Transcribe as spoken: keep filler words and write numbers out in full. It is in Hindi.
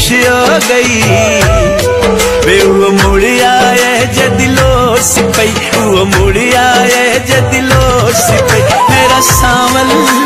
खुश हो गई वे वो मुड़ आए जदिलो सिपई वो मुड़ आए जदिलो सिपई मेरा सावल